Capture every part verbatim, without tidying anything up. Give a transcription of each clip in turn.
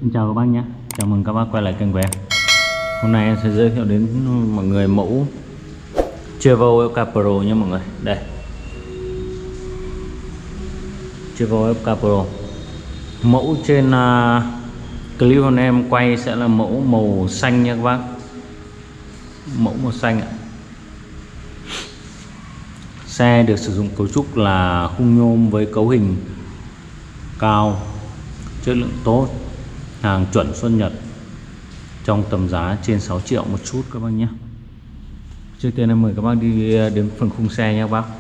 Xin chào các bác nhé, chào mừng các bác quay lại kênh của em. Hôm nay em sẽ giới thiệu đến mọi người mẫu Chevro ép ca Pro nha mọi người. Đây, Chevro ép ca Pro. Mẫu trên uh, clip hôm nay em quay sẽ là mẫu màu xanh nha các bác. Mẫu màu xanh ạ. Xe được sử dụng cấu trúc là khung nhôm với cấu hình cao, chất lượng tốt, hàng chuẩn xuất Nhật, trong tầm giá trên sáu triệu một chút các bác nhé. Trước tiên em mời các bác đi đến phần khung xe nha các bác.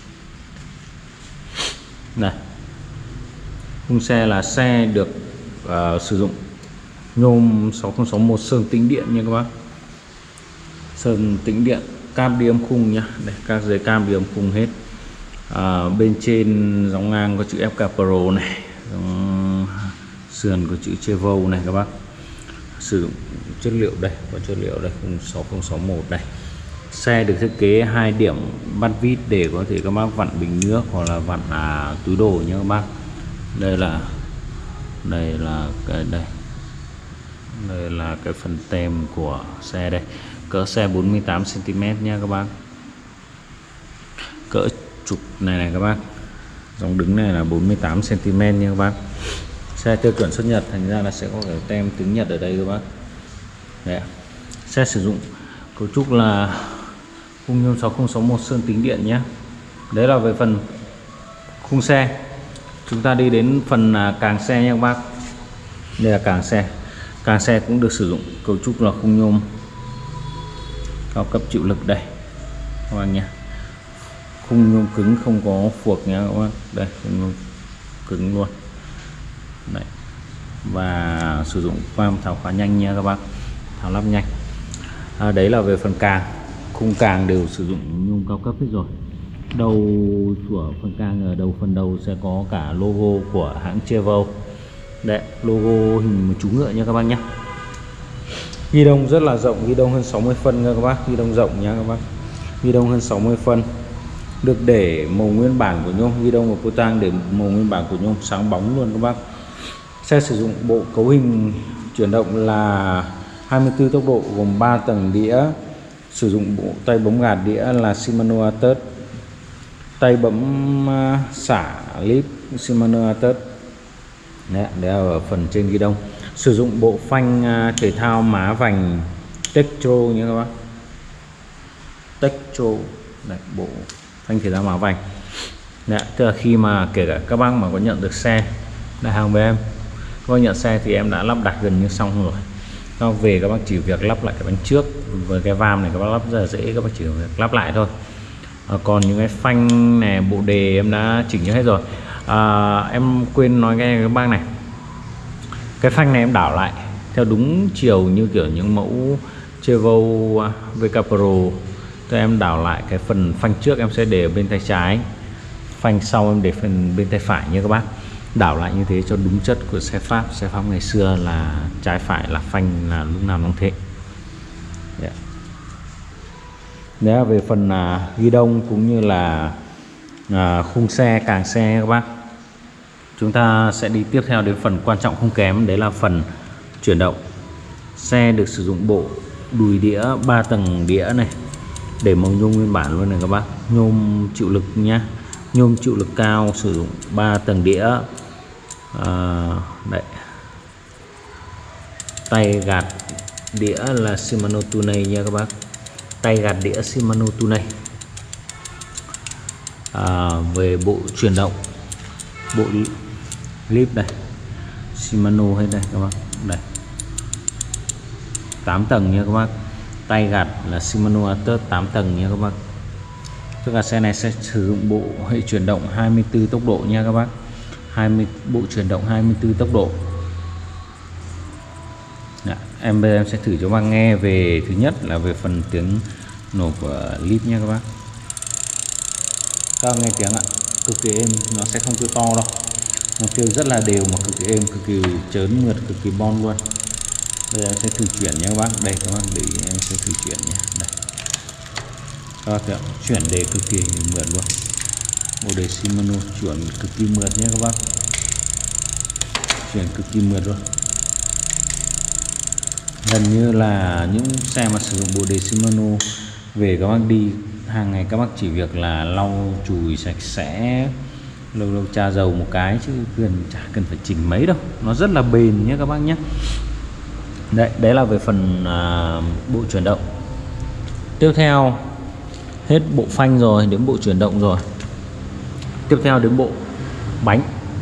Này, khung xe là xe được uh, sử dụng nhôm sáu không sáu một sơn tĩnh điện nha các bác. Sơn tĩnh điện, cam đi âm khung nhá. Đây, các dây cam đi âm khung hết. À, bên trên dòng ngang có chữ ép ca Pro này, dòng sườn có chữ Chevro này các bác. Sử dụng chất liệu đây, có chất liệu đây khung sáu không sáu một đây. Xe được thiết kế hai điểm bắt vít để có thể các bác vặn bình nước hoặc là vặn à, túi đồ nha các bác. Đây là đây là cái đây. Đây là cái phần tem của xe đây. Cỡ xe bốn mươi tám xăng ti mét nha các bác. Cỡ trục này này các bác. Dòng đứng này là bốn mươi tám xăng ti mét nha các bác. Xe tiêu chuẩn xuất Nhật, thành ra là sẽ có cái tem tiếng Nhật ở đây các bác. Đấy. Xe sử dụng cấu trúc là khung nhôm sáu không sáu một sơn tĩnh điện nhé. Đấy là về phần khung xe. Chúng ta đi đến phần càng xe nha các bác. Đây là càng xe. Càng xe cũng được sử dụng cấu trúc là khung nhôm cao cấp chịu lực đây các bác nha. Khung nhôm cứng, không có phuộc nha các bác. Đây, khung nhôm cứng luôn. Đấy. Và sử dụng khoan tháo khóa nhanh nha các bác, tháo lắp nhanh. À, đấy là về phần càng. Khung càng đều sử dụng nhôm cao cấp hết rồi. Đầu của phần càng ở đầu phần đầu sẽ có cả logo của hãng Chevro. Đấy, logo hình một chú ngựa nha các bác nhé. Ghi đông rất là rộng, ghi đông hơn sáu mươi phân nha các bác, ghi đông rộng nha các bác. Ghi đông hơn sáu mươi phân. Được để màu nguyên bản của nhôm, ghi đông và cô tang để màu nguyên bản của nhôm sáng bóng luôn các bác. Xe sử dụng bộ cấu hình chuyển động là hai mươi tư tốc độ gồm ba tầng đĩa. Sử dụng bộ tay bấm gạt đĩa là Shimano Atus. Tay bấm xả lip Shimano Atus. Đấy, đây là ở phần trên ghi đông. Sử dụng bộ phanh thể thao má vành Tektro nha các bác. Tektro. Đấy, bộ phanh thể thao má vành. Đấy, tức là khi mà kể cả các bác mà có nhận được xe đặt hàng với em, các bác nhận xe thì em đã lắp đặt gần như xong rồi. Các bác về các bác chỉ việc lắp lại cái bánh trước với cái vam này, các bác lắp rất là dễ, các bác chỉ việc lắp lại thôi. À, còn những cái phanh này, bộ đề em đã chỉnh hết rồi. À, em quên nói nghe các bác này, cái phanh này em đảo lại theo đúng chiều như kiểu những mẫu Chevro vê ca Pro. Thì em đảo lại cái phần phanh trước em sẽ để ở bên tay trái, phanh sau em để phần bên tay phải nha các bác. Đảo lại như thế cho đúng chất của xe Pháp. Xe Pháp ngày xưa là trái phải là phanh là lúc nào cũng thế. Yeah. Đấy là về phần à, ghi đông cũng như là à, khung xe, càng xe các bác. Chúng ta sẽ đi tiếp theo đến phần quan trọng không kém, đấy là phần chuyển động. Xe được sử dụng bộ đùi đĩa ba tầng đĩa này, để màu nhôm nguyên bản luôn này các bác. Nhôm chịu lực nhá, nhôm chịu lực cao, sử dụng ba tầng đĩa. À, đấy. Tay gạt đĩa là Shimano Tunei nha các bác. Tay gạt đĩa Shimano Tunei. À, về bộ chuyển động, bộ clip đây Shimano hay đây các bác. Đây, tám tầng nha các bác. Tay gạt là Shimano Atus tám tầng nha các bác. Tức là xe này sẽ sử dụng bộ hệ chuyển động hai mươi tư tốc độ nha các bác. hai mươi bộ chuyển động hai mươi tư tốc độ. Đã, em bây giờ em sẽ thử cho bác nghe về, thứ nhất là về phần tiếng nổ của clip nha các bác. Các bác nghe tiếng ạ, cực kỳ êm, nó sẽ không kêu to đâu. Nó kêu rất là đều mà cực kỳ êm, cực kỳ chớn mượt, cực kỳ bon luôn. Bây giờ em sẽ thử chuyển nha các bác. Đây các bác để ý, em sẽ thử chuyển nha. Đây. Các bác thấy chuyển đề cực kỳ mượt luôn. Bộ đề Shimano chuyển cực kỳ mượt nhé các bác. Chuyển cực kỳ mượt luôn. Gần như là những xe mà sử dụng bộ đề Shimano về các bác đi hàng ngày, các bác chỉ việc là lau chùi sạch sẽ, lâu lâu tra dầu một cái chứ cần chả cần phải chỉnh mấy đâu, nó rất là bền nhé các bác nhé. Đấy, đấy là về phần à, bộ chuyển động. Tiếp theo hết bộ phanh rồi, đến bộ chuyển động rồi. Tiếp theo đến bộ bánh,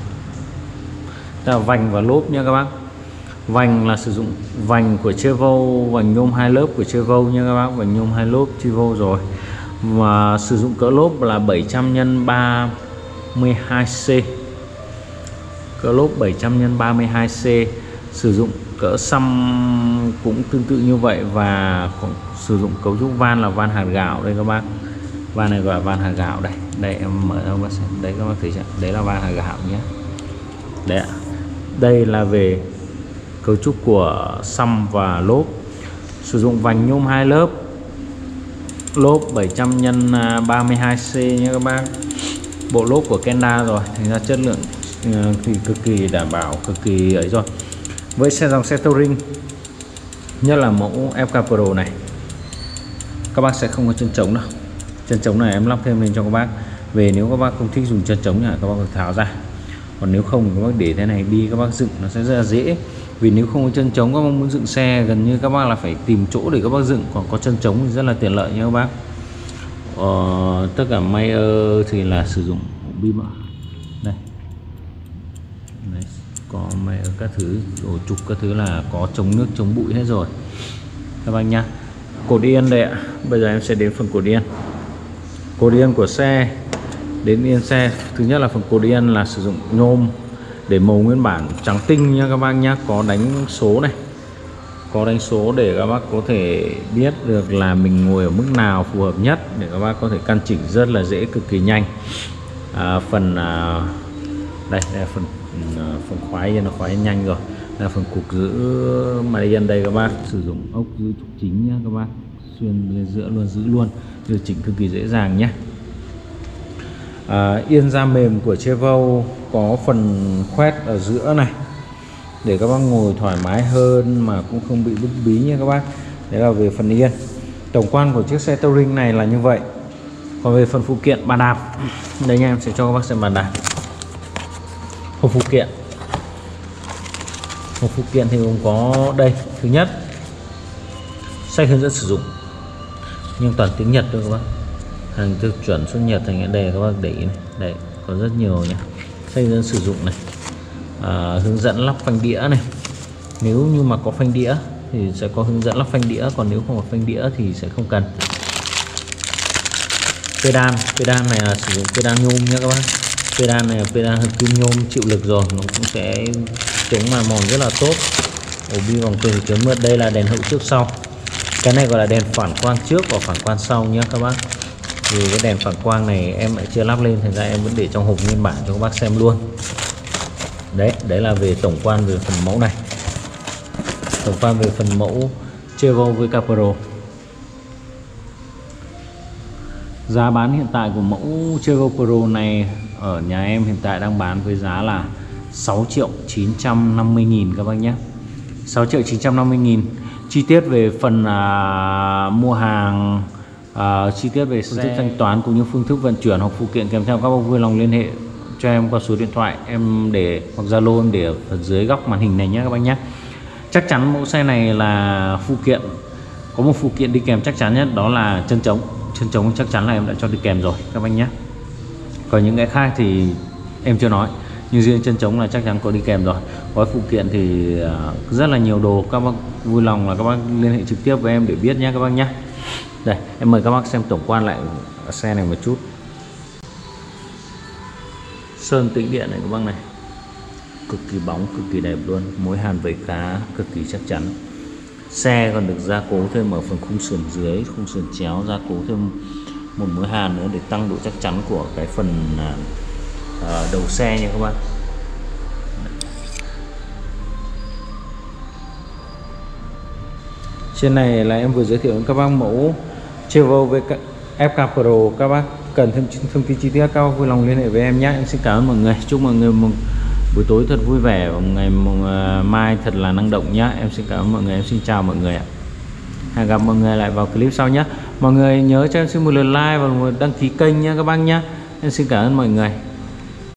là vành và lốp nha các bác. Vành là sử dụng vành của Chevro, vành nhôm hai lớp của Chevro nha các bác, vành nhôm hai lớp Chevro rồi. Và sử dụng cỡ lốp là bảy trăm nhân ba mươi hai C. Cỡ lốp bảy trăm nhân ba mươi hai C. Sử dụng cỡ xăm cũng tương tự như vậy và sử dụng cấu trúc van là van hạt gạo đây các bác. Van này gọi là van hạt gạo đây. Đây em mở ra các bác xem. Đấy các bác thấy chưa? Đấy là van hạt gạo nhé. Đấy ạ. Đây là về cấu trúc của xăm và lốp. Sử dụng vành nhôm hai lớp, lốp bảy trăm nhân ba mươi hai C nhé các bác. Bộ lốp của Kenda rồi, thành ra chất lượng thì cực kỳ đảm bảo, cực kỳ ấy rồi. Với xe dòng xe touring, nhất là mẫu ép ca Pro này, các bác sẽ không có chân trống đâu. Chân trống này em lắp thêm lên cho các bác. Về nếu các bác không thích dùng chân trống này, các bác tháo ra. Còn nếu không các bác để thế này đi, các bác dựng nó sẽ rất là dễ. Vì nếu không có chân trống, các bác muốn dựng xe gần như các bác là phải tìm chỗ để các bác dựng. Còn có chân trống thì rất là tiện lợi nha các bác. Ờ, tất cả Mayer thì là sử dụng bim ạ. Đây. Đấy, có Mayer các thứ, ổ trục các thứ là có chống nước chống bụi hết rồi các bác nhá. Cột yên đây ạ. Bây giờ em sẽ đến phần cột yên. Cột yên của xe, đến yên xe, thứ nhất là phần cột yên là sử dụng nhôm để màu nguyên bản trắng tinh nha các bác nhá. Có đánh số này, có đánh số để các bác có thể biết được là mình ngồi ở mức nào phù hợp nhất, để các bác có thể căn chỉnh rất là dễ, cực kỳ nhanh. À, phần à, đây, đây là phần à, phần khóa yên, nó khóa yên nhanh rồi. Đây là phần cục giữ máy yên đây các bác, sử dụng ốc giữ trục chính nhá các bác, xuyên lên giữa luôn, giữ luôn, điều chỉnh cực kỳ dễ dàng nhé. À, yên da mềm của Chevro có phần khoét ở giữa này để các bác ngồi thoải mái hơn mà cũng không bị bức bí nha các bác. Đấy là về phần yên. Tổng quan của chiếc xe touring này là như vậy. Còn về phần phụ kiện bàn đạp, đây nha, em sẽ cho các bác xem bàn đạp. Hộp phụ kiện, hộp phụ kiện thì gồm có đây. Thứ nhất, sách hướng dẫn sử dụng nhưng toàn tiếng Nhật thôi các bác, hàng tiêu chuẩn xuất Nhật, thành đây các bác để ý này, đây có rất nhiều nhé. Sách hướng dẫn sử dụng này, à, hướng dẫn lắp phanh đĩa này. Nếu như mà có phanh đĩa thì sẽ có hướng dẫn lắp phanh đĩa, còn nếu không có phanh đĩa thì sẽ không cần. Pedal, pedal này là sử dụng pedal nhôm nhé các bác. Pedal này là pedal hợp kim nhôm chịu lực rồi, nó cũng sẽ chống mài mòn rất là tốt. Ổ bi vòng cơ chớm mượt, đây là đèn hậu trước sau. Cái này gọi là đèn phản quang trước và phản quang sau nhé các bác. Vì cái đèn phản quang này em lại chưa lắp lên, thành ra em vẫn để trong hộp nguyên bản cho các bác xem luôn. Đấy, đấy là về tổng quan về phần mẫu này. Tổng quan về phần mẫu Chevro với Capro. Giá bán hiện tại của mẫu Chevro Pro này ở nhà em hiện tại đang bán với giá là sáu triệu chín trăm năm mươi nghìn các bác nhé. sáu triệu chín trăm năm mươi nghìn. Chi tiết về phần à, mua hàng, à, chi tiết về phương thức thanh toán cũng như phương thức vận chuyển hoặc phụ kiện kèm theo, các bác vui lòng liên hệ cho em qua số điện thoại em để, hoặc Zalo em để ở dưới góc màn hình này nhé các bác nhé. Chắc chắn mẫu xe này là phụ kiện, có một phụ kiện đi kèm chắc chắn nhất, đó là chân trống. Chân trống chắc chắn là em đã cho đi kèm rồi các bác nhé. Còn những cái khác thì em chưa nói, nhưng riêng chân trống là chắc chắn có đi kèm rồi. Gói phụ kiện thì rất là nhiều đồ, các bác vui lòng là các bác liên hệ trực tiếp với em để biết nhé các bác nhé. Đây, em mời các bác xem tổng quan lại xe này một chút. Sơn tĩnh điện này các bác này, cực kỳ bóng, cực kỳ đẹp luôn. Mối hàn vẩy cá cực kỳ chắc chắn. Xe còn được gia cố thêm ở phần khung sườn dưới, khung sườn chéo gia cố thêm một mối hàn nữa để tăng độ chắc chắn của cái phần uh, đầu xe nha các bác. Trên này là em vừa giới thiệu với các bác mẫu Chevro với ép ca Pro. Các bác cần thêm thông tin chi tiết, các bác vui lòng liên hệ với em nhé. Em xin cảm ơn mọi người, chúc mọi người một buổi tối thật vui vẻ và một ngày một, uh, mai thật là năng động nhá. Em xin cảm ơn mọi người, em xin chào mọi người ạ. Hẹn gặp mọi người lại vào clip sau nhé. Mọi người nhớ cho em xin một lượt like và một đăng ký kênh nha các bác nhé. Em xin cảm ơn mọi người.